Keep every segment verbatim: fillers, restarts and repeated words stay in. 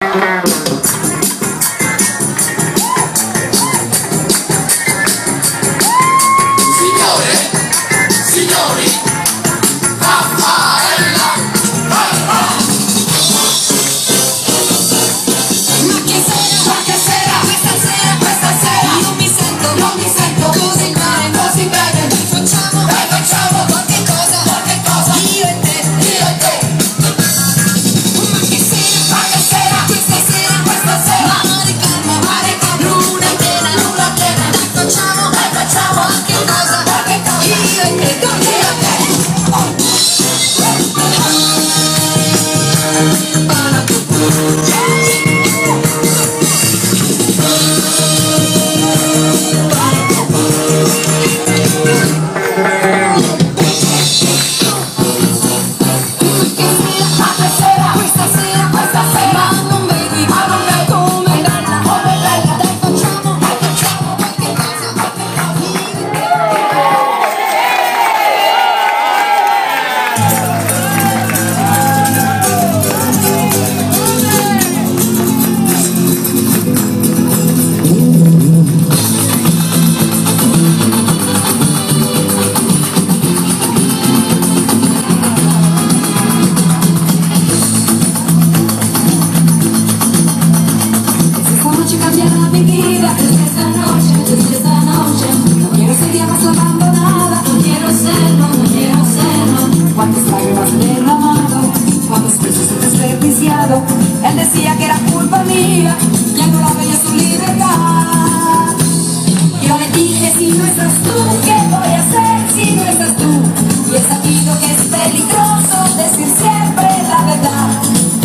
Él decía que era culpa mía, ya no la veía su libertad. Yo le dije, si no estás tú, ¿qué voy a hacer si no estás tú? Y he sabido que es peligroso decir siempre la verdad.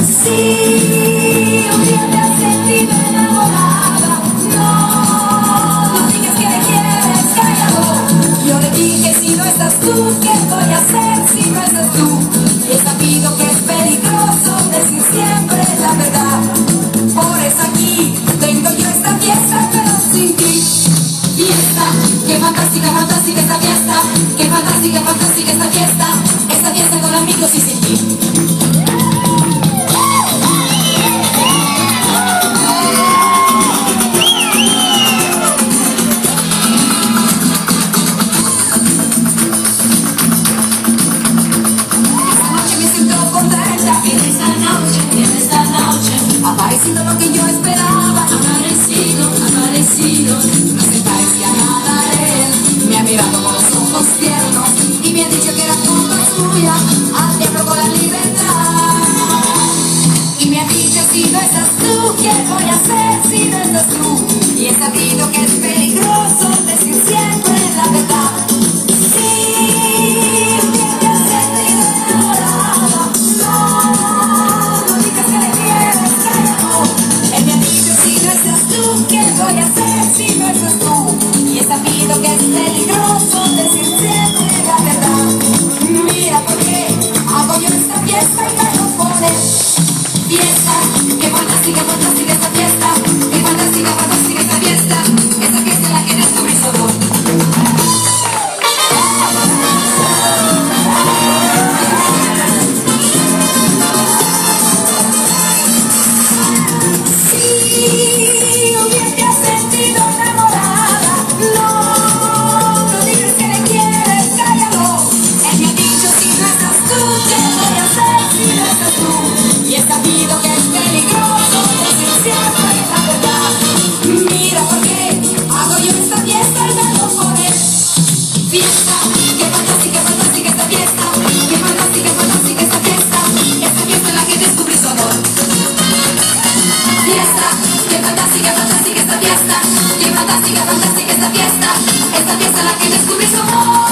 Si un día te has sentido enamorada, no, no digas que le quieres, cállalo. Yo le dije, si no estás tú, ¿qué voy a hacer si no estás tú? Y he sabido que es peligroso decir siempre la verdad. Por eso aquí tengo yo esta fiesta, pero sin ti. Fiesta, qué fantástica, fantástica esta fiesta. Qué fantástica, fantástica esta fiesta. Esta fiesta con amigos y sin ti. Aparecido lo que yo esperaba, aparecido, aparecido, no se parecía nada a él. Me ha mirado con los ojos tiernos y me ha dicho que era culpa suya, al diablo con la libertad. Y me ha dicho, si no estás tú, ¿qué voy a hacer si no estás tú? Y he sabido que es peligroso decir siempre la verdad. Sí, un día te has sentido enamorada, no, no digas que le quieres, cállalo. Él me ha dicho, si no estás tú, ¿qué voy a hacer si no estás tú? Y he sabido que es peligroso decir siempre la verdad. Mira por qué hago yo esta fiesta y me lo pones. Fiesta, qué fantástica, fantástica esta fiesta. Qué fantástica, fantástica esta fiesta. Esta fiesta es la que descubrí solo. Y he sabido que es peligroso decir siempre la verdad. Mira por qué hago yo esta fiesta y me lo pones. Fiesta, qué fantástica, fantástica esta fiesta. Qué fantástica, fantástica esta fiesta. Esta fiesta es la que descubrí su amor. Fiesta, qué fantástica, fantástica esta fiesta. Qué fantástica, fantástica esta fiesta. Esta fiesta es la que descubrí su amor.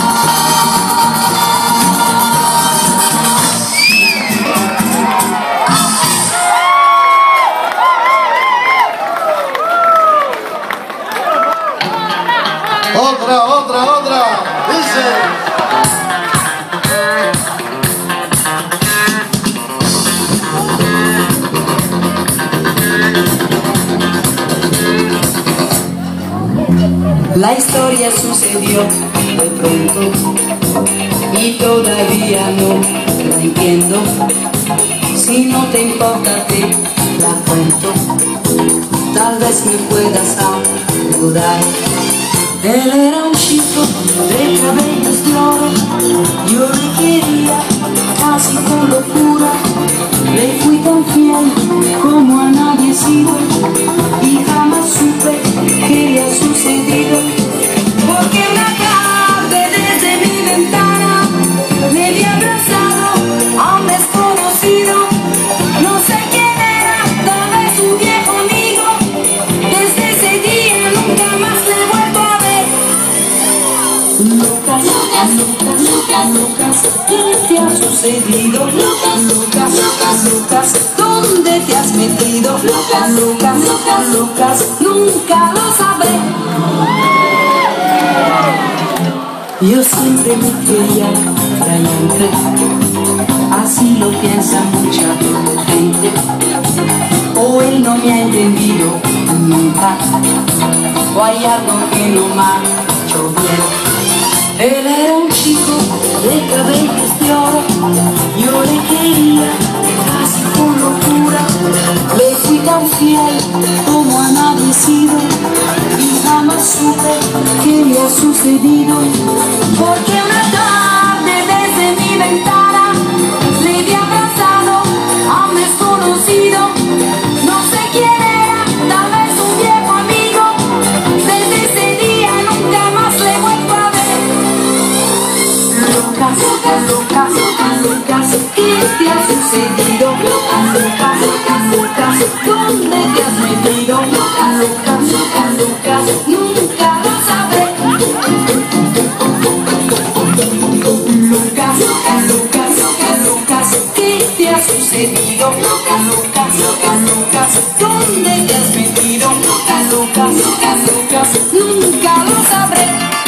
Otra, otra, otra, dice. La historia sucedió de pronto y todavía no la entiendo. Si no te importa, te la vez me puedas ayudar. Él era un chico de cabellos de oro, yo le quería casi con locura. Le fui tan fiel como a nadie he sido, y jamás supe qué le ha sucedido. Porque una tarde desde mi ventana le vi abrazado a un desconocido. No sé quién era, tal vez un viejo amigo. Desde ese día nunca más le he vuelto a ver. Lucas, Lucas, Lucas, Lucas, Lucas, ¿qué te ha sucedido? Lucas, Lucas, Lucas, Lucas, ¿dónde te has metido? Lucas, Lucas, Lucas, Lucas, nunca lo sabré. Yo siempre me quería entre, así lo piensa mucha gente. O él no me ha entendido nunca, o hay algo que no me ha hecho bien. Él era un chico de cabellos de oro, yo le quería casi con locura. Le fui tan fiel como a nadie he sido, y jamás supe qué le ha sucedido. Porque una tarde desde mi ventana le vi abrazado a un desconocido. No sé quién era, tal vez un viejo amigo. Desde ese día nunca más le he vuelto a ver. Lucas, Lucas, Lucas, Lucas, Lucas, ¿qué te ha sucedido? Lucas, Lucas, Lucas, Lucas, ¿dónde te has metido? Lucas, Lucas, Lucas, Lucas, nunca lo sabré. Lucas, Lucas, Lucas, Lucas, Lucas, ¿qué te ha sucedido? Lucas, Lucas, Lucas, Lucas, ¿dónde te has metido? Lucas, Lucas, Lucas, Lucas, nunca lo sabré.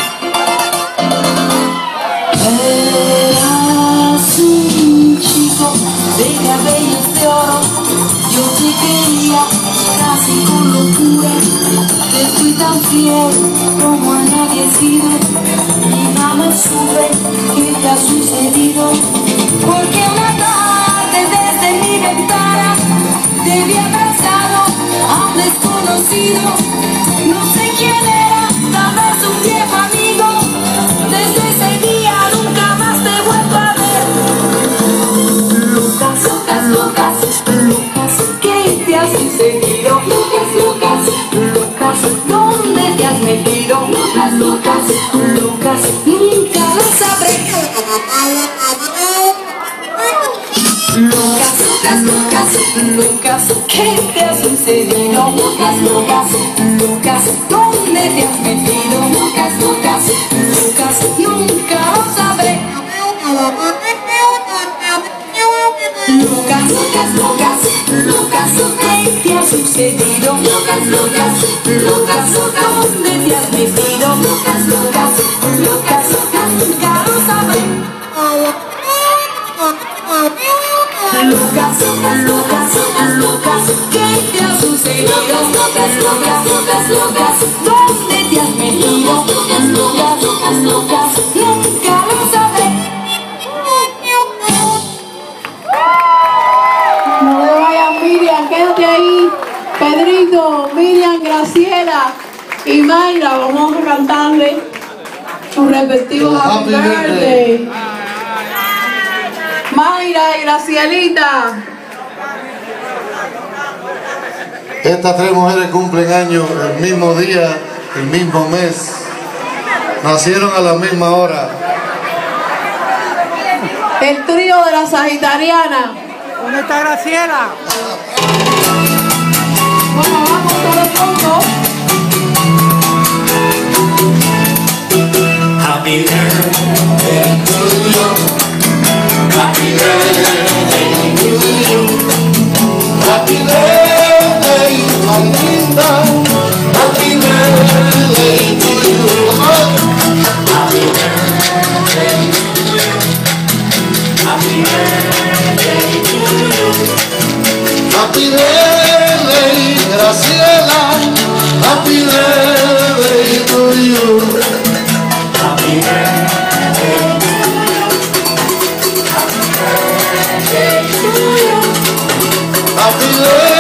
Eras un chico de cabellos de oro, yo te quería casi con locura. Te fui tan fiel como a nadie he sido, y jamás supe qué te ha sucedido. Porque una tarde desde mi ventana te vi abrazado a un desconocido. No sé quién era, tal vez un viejo amigo. Desde ese día nunca más te he vuelto a ver. Lucas, Lucas, Lucas, Lucas, ¿qué te ha sucedido? Lucas, Lucas, Lucas, ¿dónde te has metido? Lucas, Lucas, Lucas, nunca lo sabré. Lucas, Lucas, Lucas, Lucas, ¿qué te ha sucedido? Lucas, Lucas, Lucas, ¿dónde te has metido? Lucas, Lucas, Lucas, nunca lo sabré. Lucas, Lucas, Lucas, Lucas, ¿qué te ha sucedido? Lucas, Lucas, Lucas, ¿dónde te has metido? Lucas, Lucas, Lucas, nunca lo sabré. Lucas, Lucas, Lucas, Lucas, ¿qué te ha sucedido? Lucas, Lucas, Lucas, Lucas, ¿dónde te has metido? Lucas, Lucas, Lucas, Lucas, nunca lo sabré. No le vayas, Miriam, quédate ahí. Pedrito, Miriam, Graciela y Mayra, vamos a cantarle sus respectivos happy birthday. Mayra y Gracielita. Estas tres mujeres cumplen años el mismo día, el mismo mes. Nacieron a la misma hora. El trío de la Sagitariana. ¿Dónde está Graciela? Bueno, vamos todo el mundo. Happy birthday to you. Happy birthday to you. Happy birthday, my linda. Happy birthday to you. Happy birthday to you. Happy birthday to you. Happy birthday, Graciela. Happy birthday to you. Happy birthday to you. Happy birthday to you. Happy birthday.